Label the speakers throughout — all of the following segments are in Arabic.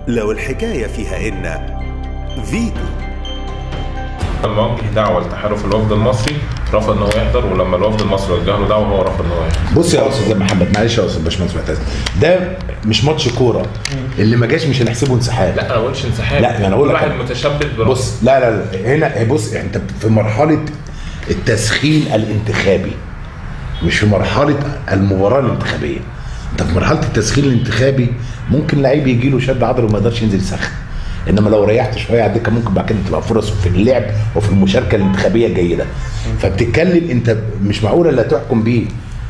Speaker 1: لو الحكاية فيها إن فيتو.
Speaker 2: لما وجه دعوه لتحالف الوفد المصري رفض ان هو يحضر، ولما الوفد المصري وجه له دعوه هو رفض ان هو يحضر.
Speaker 3: بص يا استاذ محمد، معلش يا استاذ باشمهندس معتز، ده مش ماتش كوره، اللي ما جاش مش هنحسبه انسحاب.
Speaker 2: لا انا ما قلتش انسحاب،
Speaker 3: لا انا اقول لك
Speaker 2: واحد متشبث برفض.
Speaker 3: بص لا هنا بص، انت في مرحله التسخين الانتخابي مش في مرحله المباراه الانتخابيه. انت في مرحله التسخين الانتخابي ممكن لعيب يجي له شد عضله وما يقدرش ينزل يسخن، انما لو ريحت شويه على الدكه ممكن بعد كده تبقى فرص في اللعب وفي المشاركه الانتخابيه جيده. فبتتكلم انت مش معقوله اللي هتحكم بيه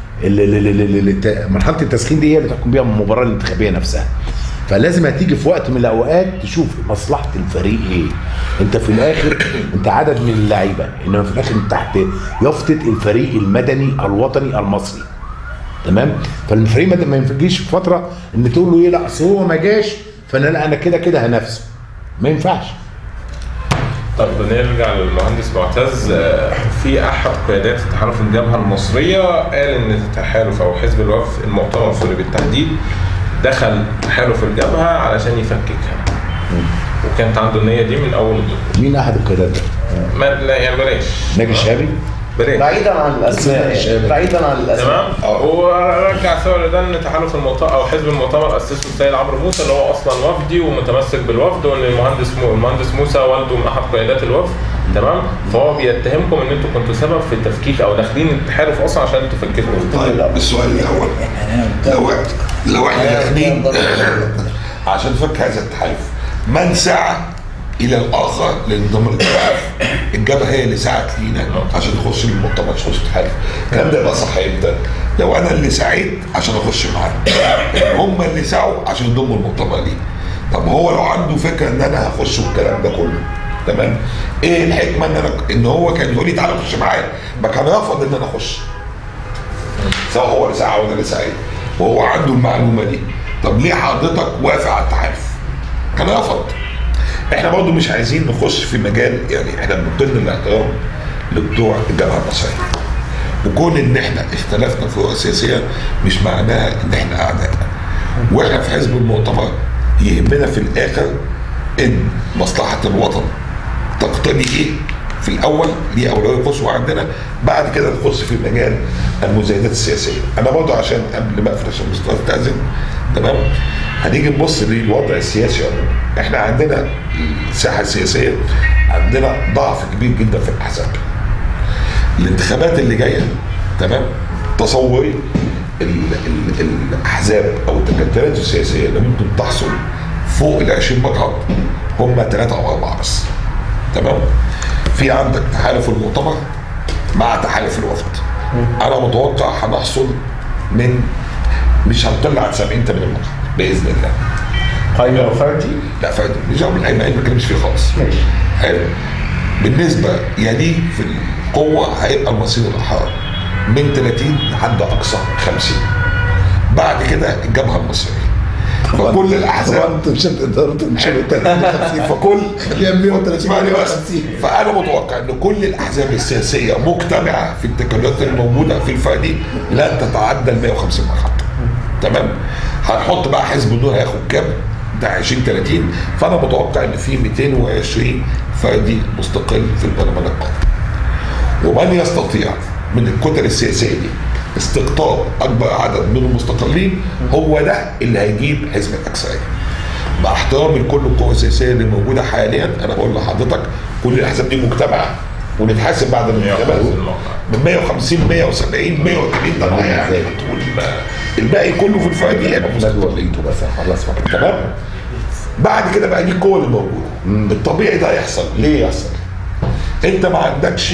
Speaker 3: مرحله التسخين دي هي اللي تحكم بيها المباراه الانتخابيه نفسها. فلازم هتيجي في وقت من الاوقات تشوف مصلحه الفريق ايه. انت في الاخر انت عدد من اللعيبه، انما في الاخر انت تحت يافطه الفريق المدني الوطني المصري. تمام؟ فالفريق ما ينفجيش في فتره ان تقول له ايه، لا اصل هو ما جاش فانا انا كده هنافسه. ما ينفعش.
Speaker 2: طب نرجع للمهندس معتز. في احد قيادات تحالف الجبهه المصريه قال ان التحالف او حزب الوفد المؤتمر السوري بالتحديد دخل تحالف الجبهه علشان يفككها، وكانت عنده النيه دي من اول الدخول.
Speaker 3: مين احد القيادات ده؟
Speaker 2: لا يعني بلاش
Speaker 3: ناجي الشهابي؟
Speaker 4: بعيدا عن الاسماء، بعيدا عن الاسماء.
Speaker 2: تمام. ورجع سوا لده ان تحالف المؤتمر او حزب المؤتمر اسسه السيد عمرو موسى اللي هو اصلا وفدي ومتمسك بالوفد، وان المهندس موسى والده من احد قيادات الوفد. تمام. فهو بيتهمكم ان انتم كنتوا سبب في التفكيك او داخلين التحالف اصلا عشان تفككوا.
Speaker 5: طيب السؤال الاول، لو احنا داخلين عشان نفك هذا التحالف، من سعى الى الاخر لانضمام التحالف؟ الجبهه هي اللي سعت لينا عشان نخش المؤتمر، نخش التحالف. الكلام ده يبقى صح امتى؟ لو انا اللي سعيت عشان اخش معاهم، هم اللي سعوا عشان يضموا المؤتمر ليه. طب هو لو عنده فكره ان انا هخش والكلام ده كله، تمام، ايه الحكمه ان هو كان يقول لي تعالى خش معايا؟ ما كان رافض ان انا اخش، سواء هو اللي سعى ولا اللي سعيت، وهو عنده المعلومه دي. طب ليه حضرتك وافق على التحالف؟ كان رفض. احنا برضه مش عايزين نخش في مجال، يعني احنا بنقل الاحترام لبتوع الجبهه المصريه، وكون ان احنا اختلفنا في الرؤى السياسيه مش معناها ان احنا اعداء. واحنا في حزب المؤتمر يهمنا في الاخر ان مصلحه الوطن تقتضي ايه في الاول، دي اولويه قصوى عندنا. بعد كده نخش في مجال المزايدات السياسيه. انا برضه عشان قبل ما اقفل عشان استاذن، تمام، هنيجي نبص للوضع السياسي عموما. احنا عندنا الساحه السياسيه عندنا ضعف كبير جدا في الاحزاب. الانتخابات اللي جايه، تمام، تصوري الاحزاب او التكتلات السياسيه اللي ممكن تحصل فوق ال 20 مقعد هم 3 أو 4 بس. تمام. في عندك تحالف المؤتمر مع تحالف الوفد. انا متوقع هنحصل من مش هنطلع عن 70 80 مقعد باذن الله.
Speaker 4: قايمه او فردي؟
Speaker 5: لا فردي، مش جاوب القايمه، ما بتكلمش فيه خالص.
Speaker 4: ماشي.
Speaker 5: حلو. بالنسبه يليه في القوه هيبقى المصير الاحرار من 30 لحد اقصى 50. بعد كده الجبهه المصريه. فكل الاحزاب
Speaker 3: انت مش هتقدر تمشي
Speaker 5: فكل
Speaker 3: يا 130
Speaker 5: فانا متوقع ان كل الاحزاب السياسيه مجتمعه في التكتلات الموجوده في الفردي لن تتعدى ال 150 مقعد. تمام. هنحط بقى حزب النور هياخد كام؟ ده 20 30. فانا متوقع ان في 220 فردي مستقل في البرلمان القادم. ومن يستطيع من الكتل السياسيه دي استقطاب اكبر عدد من المستقلين هو ده اللي هيجيب حزب الاكثريه. مع احترامي لكل القوى السياسيه اللي موجوده حاليا، انا بقول لحضرتك كل الاحزاب دي مجتمعه ونتحاسب بعد الانتخابات من 150 170 180. طبعا يعني الباقي كله في الفرد يبقى مستقلين بس خلاص. تمام. بعد كده بقى دي القوه اللي موجوده. الطبيعي ده يحصل. ليه يحصل؟ انت ما عندكش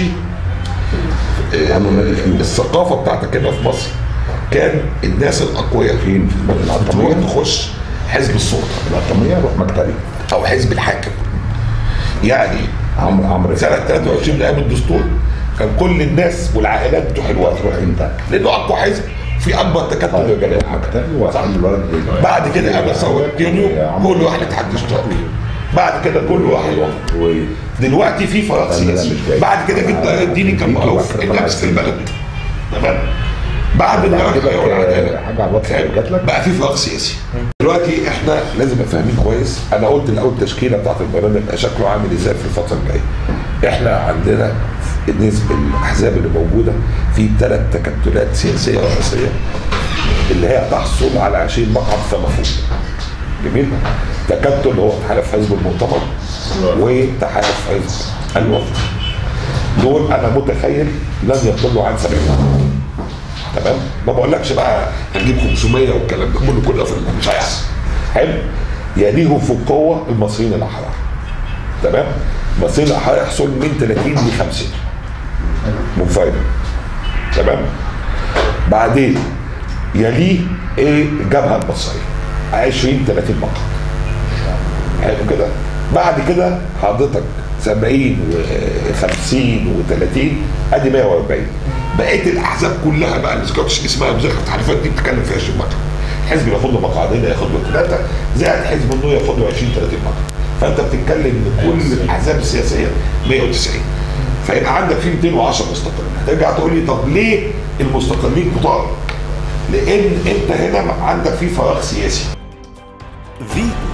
Speaker 5: الثقافه بتاعتك هنا في مصر. كان الناس الاقوياء فين؟ في العطاميه تخش حزب السلطه،
Speaker 3: العطاميه روح مكتبي
Speaker 5: او حزب الحاكم. يعني
Speaker 3: عمرو
Speaker 5: سنه 23 من ايام الدستور كان كل الناس والعائلات بتوع الوقت
Speaker 3: تروح انت
Speaker 5: لانه اقوى حزب في اكبر تكتل رجالي
Speaker 3: مكتبي وعند الولد.
Speaker 5: بعد كده انا صورت يونيو كل واحد اتحاد اشتراكي. بعد كده كل واحد وقت. دلوقتي في فراغ سياسي. بعد كده جدا الديني كان معروف النفس في البلد. تمام. بعد الحريه والعداله
Speaker 3: حاجه على الواتساب جات لك
Speaker 5: بقى في فراغ سياسي. دلوقتي احنا لازم نبقى فاهمين كويس. انا قلت الاول التشكيله بتاعت البرلمان يبقى شكله عامل ازاي في الفتره الجايه. احنا عندنا بالنسبه للاحزاب اللي موجوده في 3 تكتلات سياسيه رئيسيه اللي هي تحصل على 20 مقعد فما فوق. جميل؟ تكتل هو تحالف حزب المؤتمر وتحالف حزب الوفد. دول انا متخيل لن يقلوا عن 70 مقعد. تمام؟ ما بقولكش بقى هنجيب 500 والكلام ده كله في مش هيحصل. حلو؟ يليهم في القوه المصريين الاحرار. تمام؟ المصريين الاحرار يحصل من 30 ل 50 منفردا. تمام؟ بعدين يليه ايه الجبهه المصريه 20 30 مقعد. حلو كده؟ بعد كده حضرتك 70 و50 و30 ادي 140. بقيه الاحزاب كلها بقى اللي ذكرتش اسمها بذكر التحالفات دي بتتكلم في 20 مقعد. حزب ياخد له مقعدين ياخد له 3 زائد حزب النور ياخد له 20 30 مقعد. فانت بتتكلم ان كل الاحزاب السياسيه 190. فيبقى عندك في 210 مستقل. هترجع تقول لي طب ليه المستقلين كتار؟ لان انت هنا عندك في فراغ سياسي.
Speaker 1: فيتو.